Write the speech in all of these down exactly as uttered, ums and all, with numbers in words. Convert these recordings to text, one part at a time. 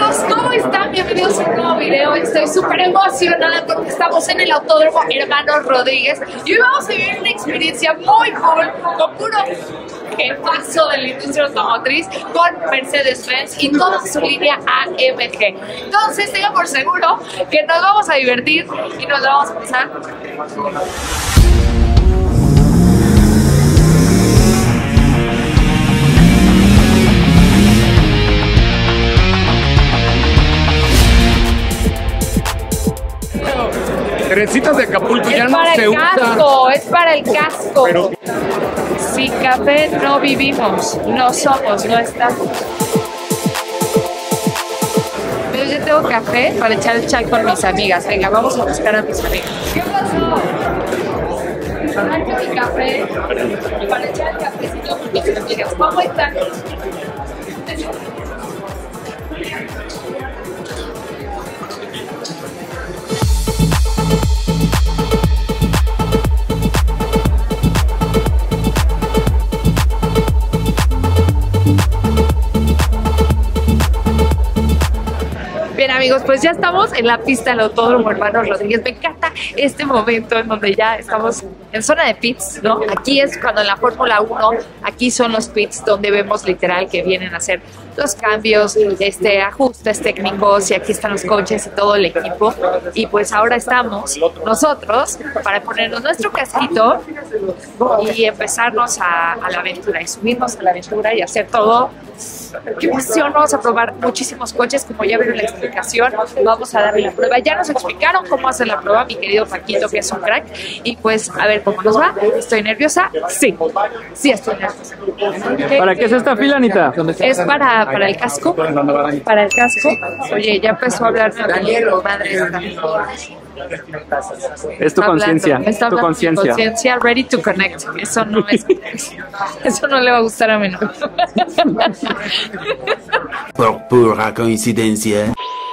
amigos, ¿cómo están? Bienvenidos a un nuevo video. Estoy súper emocionada porque estamos en el Autódromo Hermanos Rodríguez y hoy vamos a vivir una experiencia muy cool con puro jefazo de la industria automotriz con Mercedes-Benz y toda su línea A M G. Entonces tengan por seguro que nos vamos a divertir y nos vamos a pasar. Teresitas de Acapulco Es ya no para se el usa. casco, es para el casco. Pero Sin café no vivimos, no somos, no estamos. Pero yo tengo café para echar el chai con mis amigas. Venga, vamos a buscar a mis amigas. ¿Qué pasó? Traje mi café para echar el cafecito con mis amigas. ¿Cómo están? Bien amigos, pues ya estamos en la pista del Autódromo Hermanos Rodríguez. Me encanta este momento en donde ya estamos en zona de pits, ¿no? Aquí es cuando en la Fórmula uno, aquí son los pits donde vemos literal que vienen a hacer los cambios, este, ajustes técnicos y aquí están los coches y todo el equipo. Y pues ahora estamos nosotros para ponernos nuestro casquito y empezarnos a, a la aventura y subirnos a la aventura y hacer todo. ¡Qué emoción! Vamos a probar muchísimos coches, como ya vieron la explicación, vamos a darle la prueba. Ya nos explicaron cómo hacer la prueba, mi querido Paquito, que es un crack, y pues a ver cómo nos va. ¿Estoy nerviosa? Sí, sí estoy nerviosa. ¿para qué es esta fila, Anita? Es para, para el casco, para el casco. Oye, ya empezó a hablar madre esta. Es tu conciencia, Está tu hablando mi conciencia. conciencia, ready to connect. Eso no es, eso no le va a gustar a mí, ¿no? Por pura coincidencia.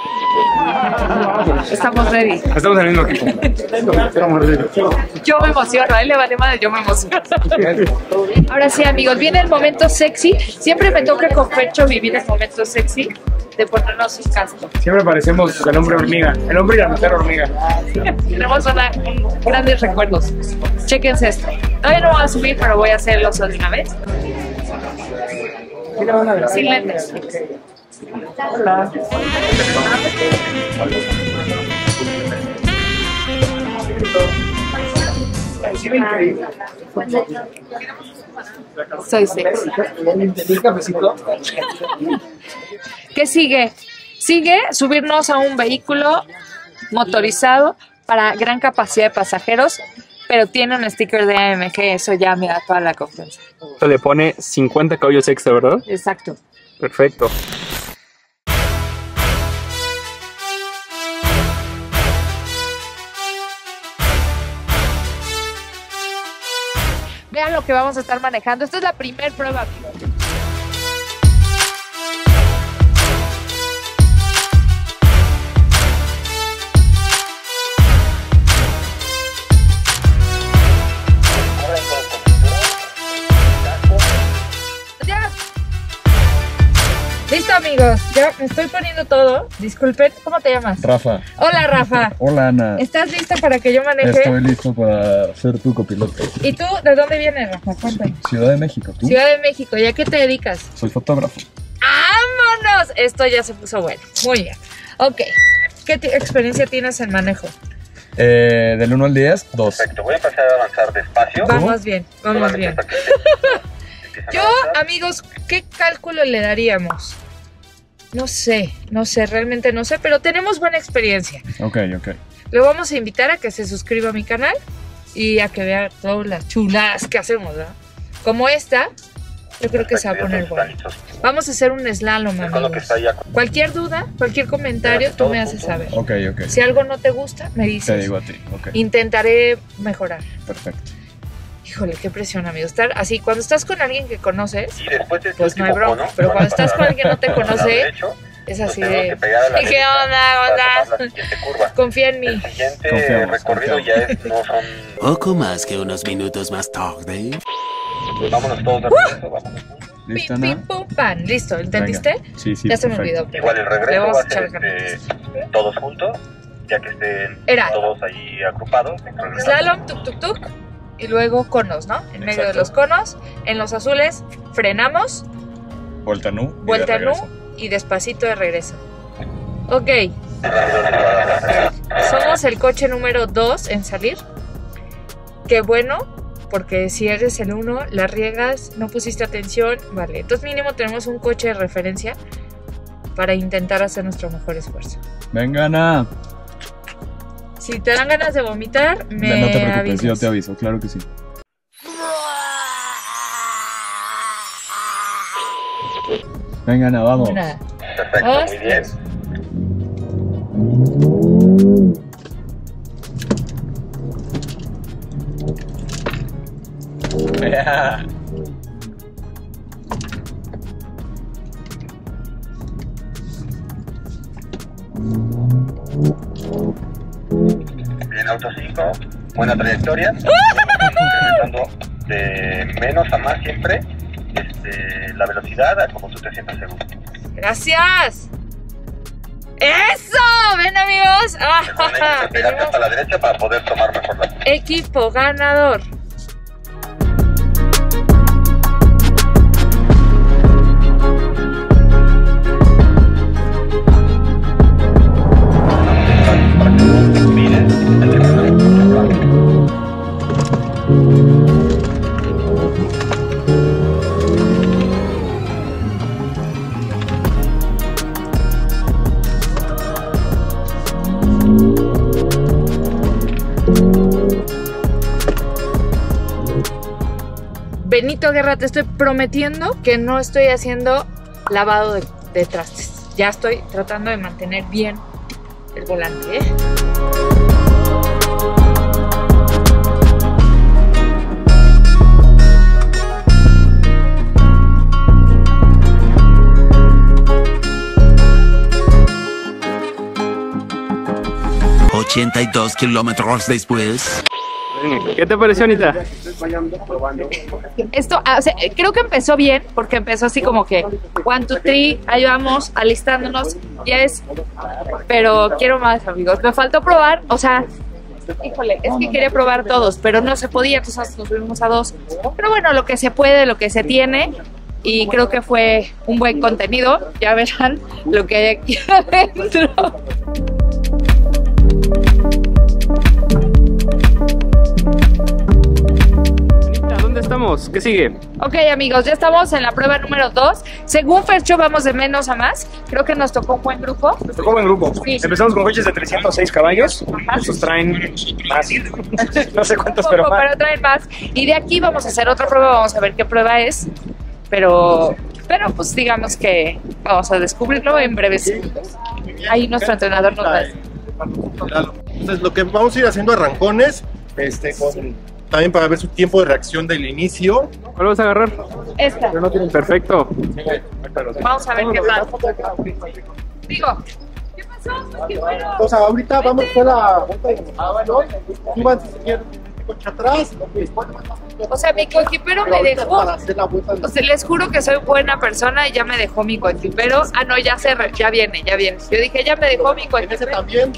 Estamos ready. Estamos en el mismo equipo. Yo me emociono, a él le vale madre, yo me emociono. Ahora sí, amigos, viene el momento sexy. Siempre me toca con Fercho vivir el momento sexy de ponernos sus cascos. Siempre parecemos el hombre hormiga, el hombre y la mujer hormiga. Tenemos una, un- grandes recuerdos. Chéquense esto. Todavía no voy a subir, pero voy a hacerlo de una vez. Sin lentes. Soy sexy. ¿Qué sigue? Sigue subirnos a un vehículo motorizado para gran capacidad de pasajeros, pero tiene un sticker de A M G, eso ya me da toda la confianza. Se le pone cincuenta caballos extra, ¿verdad? Exacto. Perfecto. Vean lo que vamos a estar manejando. Esta es la primera prueba, amigos. Ya. Listo, amigos. Ya me estoy poniendo todo. Disculpen, ¿cómo te llamas? Rafa. Hola, Rafa. Hola, Ana. ¿Estás lista para que yo maneje? Estoy listo para ser tu copiloto. ¿Y tú de dónde vienes, Rafa? Cuéntame. Ciudad de México, ¿tú? Ciudad de México. ¿Y a qué te dedicas? Soy fotógrafo. ¡Vámonos! Esto ya se puso bueno. Muy bien. Ok. ¿Qué ti- experiencia tienes en manejo? Eh, del uno al diez, dos. Perfecto, voy a empezar a avanzar despacio. Vamos bien, vamos bien. Solamente para que empiecen Yo, a avanzar. amigos, ¿qué cálculo le daríamos? No sé, no sé, realmente no sé, pero tenemos buena experiencia. Ok, ok. Le vamos a invitar a que se suscriba a mi canal y a que vea todas las chuladas que hacemos, ¿verdad? Como esta, yo creo que se va a poner bueno. Vamos a hacer un slalom, Con lo que amigos. está ya. Cualquier duda, cualquier comentario, tú me haces saber. Ok, ok. Si algo no te gusta, me Te dices. digo a ti. Ok, Intentaré mejorar. perfecto. Híjole, qué presión, amigo. Estar así, cuando estás con alguien que conoces, Y después de este pues no hay último broma. cono, Pero van cuando a estás pasar con alguien que no te al lado conoce, derecho, es nos así tenemos que de... pegar a la ¿Y qué derecha onda, para onda? tomar la siguiente curva. Confía en mí. El siguiente Confiamos, recorrido confiamos. ya es, no son... Poco más que unos minutos más tarde. Vámonos todos de regreso, vámonos. ¿Lista, pim, Ana? pim, pum, pan. Listo, ¿entendiste? Venga. Sí, sí. Ya se me perfecto. olvidó. Igual el Le regreso vamos va a a ser echar ganas. este, todos juntos, ya que estén Era. todos ahí agrupados. regresando. Slalom, tuk, tuk, tuk. Y luego conos, ¿no? En medio de Exacto. los conos. En los azules frenamos, Vuelta nu. y de vuelta nu regreso. y despacito de regreso. Ok. Somos el coche número dos en salir. Qué bueno, porque si eres el uno, la riegas, no pusiste atención, vale. Entonces mínimo tenemos un coche de referencia para intentar hacer nuestro mejor esfuerzo. Venga, Ana. Si te dan ganas de vomitar, me no te preocupes, avisas. yo te aviso, claro que sí. Venga, Ana, vamos. Una, Perfecto, dos, muy bien. tres. Yeah. Bien, auto cinco, buena trayectoria. Incrementando de menos a más siempre este, la velocidad a como tú te sientas seguro. Gracias. ¡Eso! ¡Ven, amigos! Recuerden, hay que pegarte hasta la derecha para poder tomar mejor la curva. Equipo ganador. Para que no te olvides, hay que poner mucho rápido. Benito Guerra, te estoy prometiendo que no estoy haciendo lavado de, de trastes. Ya estoy tratando de mantener bien el volante, ¿eh? ochenta y dos kilómetros después. ¿Qué te pareció, Anita? Esto, ah, o sea, creo que empezó bien, porque empezó así como que one, two, three, ahí vamos, alistándonos, ya es, pero quiero más, amigos. Me faltó probar, o sea, híjole, es que quería probar todos, pero no se podía, entonces nos subimos a dos. Pero bueno, lo que se puede, lo que se tiene, y creo que fue un buen contenido. Ya verán lo que hay aquí adentro. ¿Dónde estamos? ¿Qué sigue? Ok, amigos, ya estamos en la prueba número dos. Según Fercho, vamos de menos a más. Creo que nos tocó un buen grupo. Nos tocó buen grupo. Sí. Empezamos con coches de trescientos seis caballos. Estos traen más. No sé cuántos, pero Poco, más. pero traen más. Y de aquí vamos a hacer otra prueba, vamos a ver qué prueba es. Pero, pero pues digamos que vamos a descubrirlo en breves segundos. Ahí nuestro entrenador nos va a decir. Entonces, lo que vamos a ir haciendo arrancones, este, con- también para ver su tiempo de reacción del inicio. ¿Cuál vas a agarrar? Esta. Perfecto. Vamos a ver qué pasa. Digo, ¿qué pasó? ¿Qué bueno? O sea, ahorita vamos a hacer la vuelta de ¿no? Suban si quieren este coche atrás. O sea, mi coequipero me dejó. Para hacer la vuelta de- O sea, les juro que soy buena persona y ya me dejó mi coequipero. Ah, no, ya se re- ya viene, ya viene. Yo dije, ya me dejó mi Ese coequipero. también.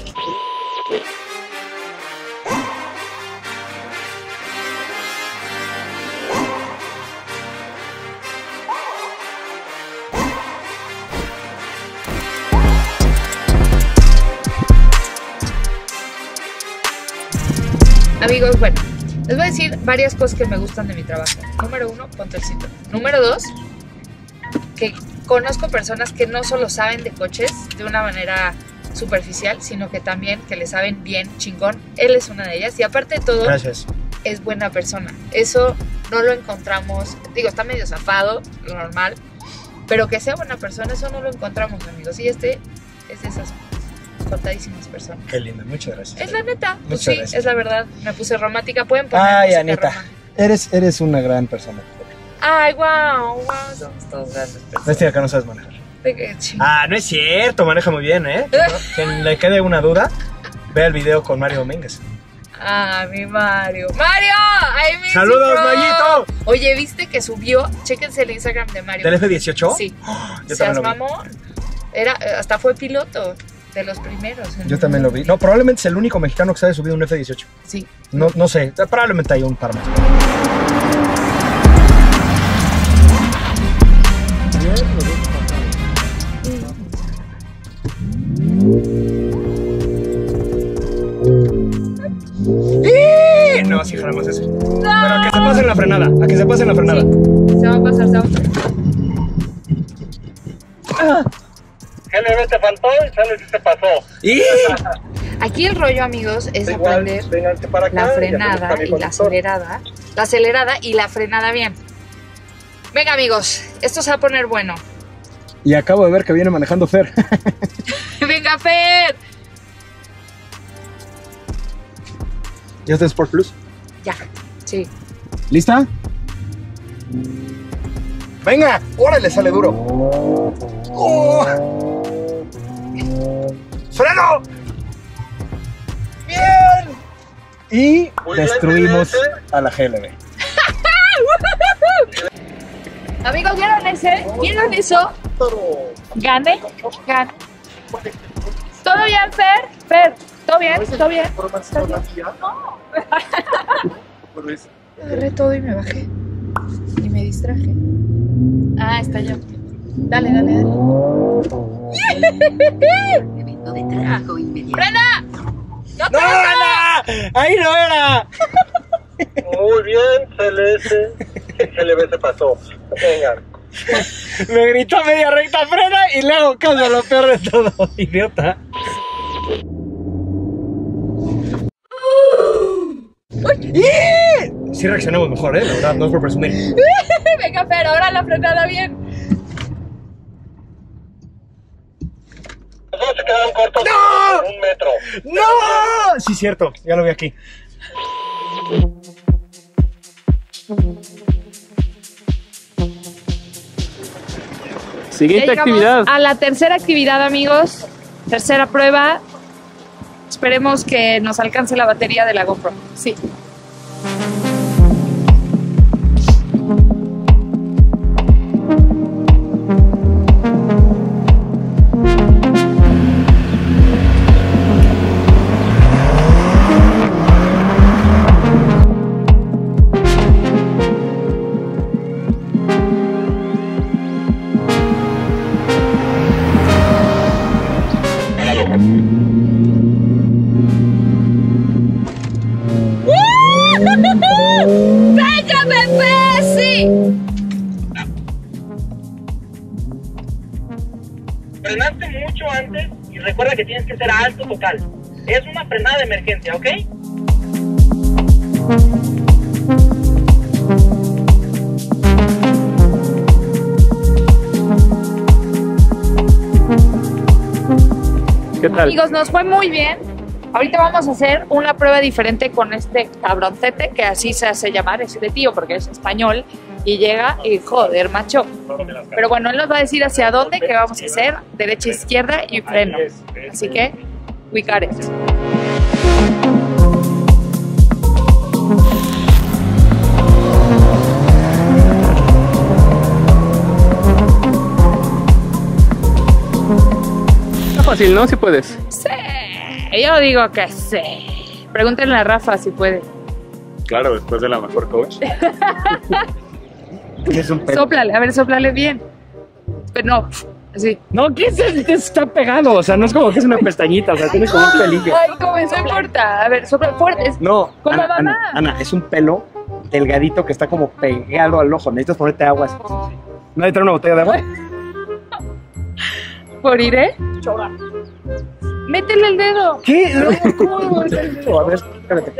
Amigos, bueno, les voy a decir varias cosas que me gustan de mi trabajo. Número uno, ponte el cinturón. Número dos, que conozco personas que no solo saben de coches de una manera superficial, sino que también que le saben bien chingón. Él es una de ellas y aparte de todo, Gracias. es buena persona. Eso no lo encontramos, digo, está medio zafado, lo normal, pero que sea buena persona, eso no lo encontramos, amigos. Y este es de esas contadísimas personas. Qué lindo, muchas gracias. Es la neta, pues Muchas sí, gracias. es la verdad. Me puse romántica, pueden poner Ay, música Anita, romántica. eres, eres una gran persona. Ay, wow, wow, somos todos grandes personas. Lástima que no sabes manejar. De que ching- Ah, no es cierto, maneja muy bien, ¿eh? Quien le quede una duda, ve el video con Mario Domínguez. Ah, mi Mario. ¡Mario! ¡Ay, mi ¡Saludos, chico! Mayito! Oye, ¿viste que subió? Chéquense el Instagram de Mario. ¿Del F dieciocho? Sí. Oh, yo Seas también lo vi. mamón. Era, hasta fue piloto de los primeros. Yo también lo vi. No, probablemente es el único mexicano que se haya subido un F dieciocho. Sí. No, no sé, probablemente hay un par más. ¡Eh! No, sí jalamos ese. Pero a que se pase en la frenada, a que se pase en la frenada. Se va a pasar, se va a pasar. G L B te faltó y sale si se pasó. ¡Y! Aquí el rollo, amigos, es Igual, aprender vénganse para acá la y hacemos frenada cambio y la conductor. acelerada. La acelerada y la frenada bien. Venga, amigos, esto se va a poner bueno. Y acabo de ver que viene manejando Fer. Venga, Fer. ¿Ya está en Sport Plus? Ya, sí. ¿Lista? ¡Venga! ¡Órale, sale duro! ¡Oh! ¡Freno! ¡Bien! Y Muy bien, destruimos G L B. a la G L B. Amigos, ¿vieron ese? ¿Vieron eso? Gane, gane. ¿Todo bien, Fer? Fer, ¿todo bien? ¿Todo bien? ¿Todo bien? No. Agarré todo y me bajé. Y me distraje. Ah, está ya. Dale, dale, dale. Evento de trabajo inmediato. ¡Frena! ¡No te ¡No, Ana! ¡Ahí no era! Muy bien, C L S. G L B se pasó. Venga. Me gritó a media recta, frena y le hago caso a lo peor de todo, idiota. ¡Yeah! Sí reaccionamos mejor, ¿eh? La verdad, no es por presumir. Venga, Fer, ahora la frenada bien. Los dos se quedaron cortos ¡No! por un metro. ¡No! Sí, cierto, ya lo vi aquí. Siguiente Ya llegamos actividad. a la tercera actividad, amigos. Tercera prueba. Esperemos que nos alcance la batería de la GoPro. Sí. ¡Venga, bebé! ¡Sí! Frenaste mucho antes y recuerda que tienes que ser alto total. Es una frenada de emergencia, ¿ok? ¿Qué tal? Amigos, nos fue muy bien. Ahorita vamos a hacer una prueba diferente con este cabroncete, que así se hace llamar, es de tío porque es español y llega y joder, macho. Pero bueno, él nos va a decir hacia dónde, qué vamos a hacer, derecha, izquierda y freno. Así que, we got it. Está fácil, ¿no? Si puedes. Sí, yo digo que sí. Pregúntenle a Rafa si puede. Claro, después de la mejor coach. Es un pedo. Sóplale, a ver, sóplale bien. Pero no, así. No, ¿qué es? Está pegado, o sea, no es como que es una pestañita, o sea, tiene como un pelillo. Ay, ¿cómo no importa? A ver, sopla fuerte. No, ¿Cómo Ana, mamá? Ana, Ana, es un pelo delgadito que está como pegado al ojo. Necesitas ponerte agua. ¿Nadie trae una botella de agua? ¿Por ir, eh? Métele el dedo. ¿Qué? No, ¿cómo me voy a hacer eso? A ver, espérate.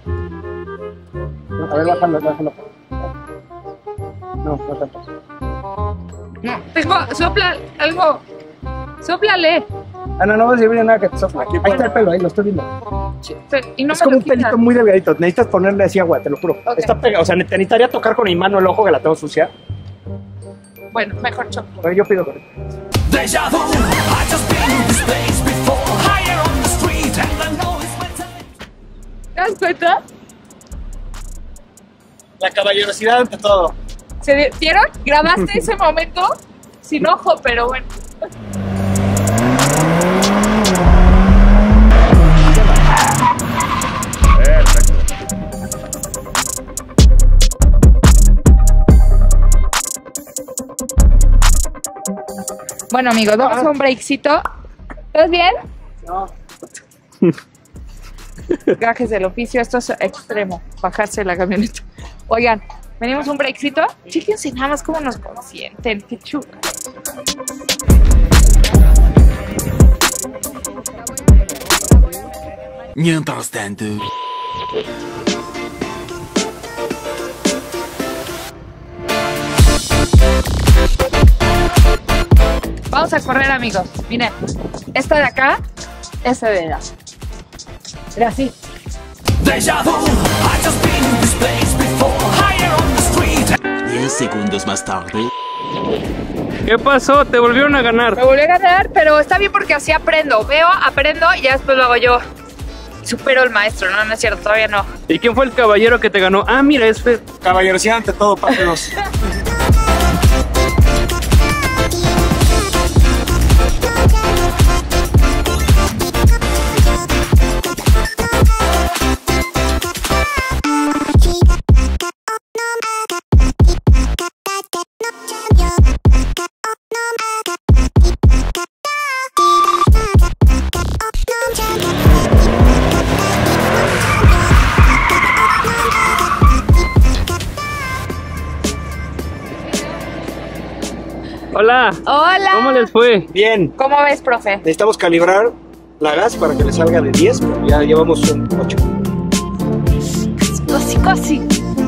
A ver, bájalo, bájalo. No, no tanto. No, tengo, sopla algo. Sóplale. Ana, no va a servir de nada que te sopla. Ahí está el pelo, ahí lo estoy viendo. Y no Es me como lo un pelito quitas. muy delgadito. Necesitas ponerle así agua, te lo juro. Ok. Está pegado. O sea, te necesitaría tocar con mi mano el ojo que la tengo sucia. Bueno, mejor chopla. Pero yo pido. Deja vu, I just been in this place before. Higher on the street and I know it's my time. Haz cuenta? La caballerosidad ante todo. ¿Se vieron? ¿Grabaste ese momento? Sin ojo, pero bueno. Bueno amigos, vamos a un breakcito. ¿Estás bien? No. Gajes del oficio, esto es extremo, bajarse de la camioneta. Oigan, venimos a un breakcito. Fíjense nada más cómo nos consienten, qué chulo. Mientras tanto. Vamos a correr amigos, miren, esta de acá, esta de allá. Era así. Deja vu, I just been in this place before. Higher on the street. Diez segundos más tarde. ¿Qué pasó? Te volvieron a ganar. Me volví a ganar, pero está bien porque así aprendo. Veo, aprendo y ya después lo hago yo. Supero al maestro, no, no es cierto, todavía no. ¿Y quién fue el caballero que te ganó? Ah, mira, es Fed. Caballerosidad ante todo, parte dos. Hola. Hola. ¿Cómo les fue? Bien. ¿Cómo ves, profe? Necesitamos calibrar la gas para que le salga de diez, pero ya llevamos un ocho. Casi, casi.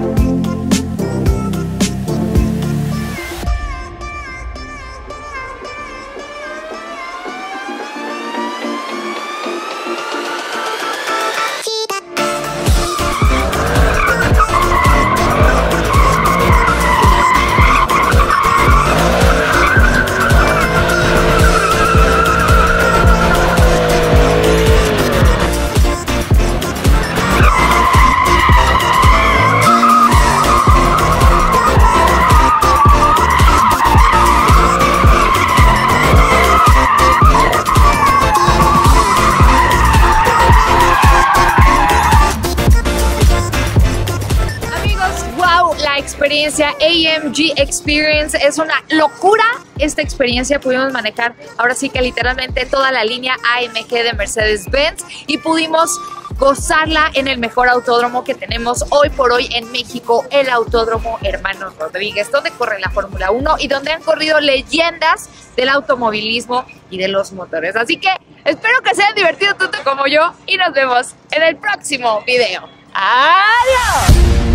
Experiencia A M G Experience es una locura. Esta experiencia pudimos manejar ahora sí que literalmente toda la línea A M G de Mercedes-Benz y pudimos gozarla en el mejor autódromo que tenemos hoy por hoy en México, el Autódromo Hermanos Rodríguez, donde corre la Fórmula uno y donde han corrido leyendas del automovilismo y de los motores. Así que espero que se hayan divertido tanto como yo y nos vemos en el próximo video. ¡Adiós!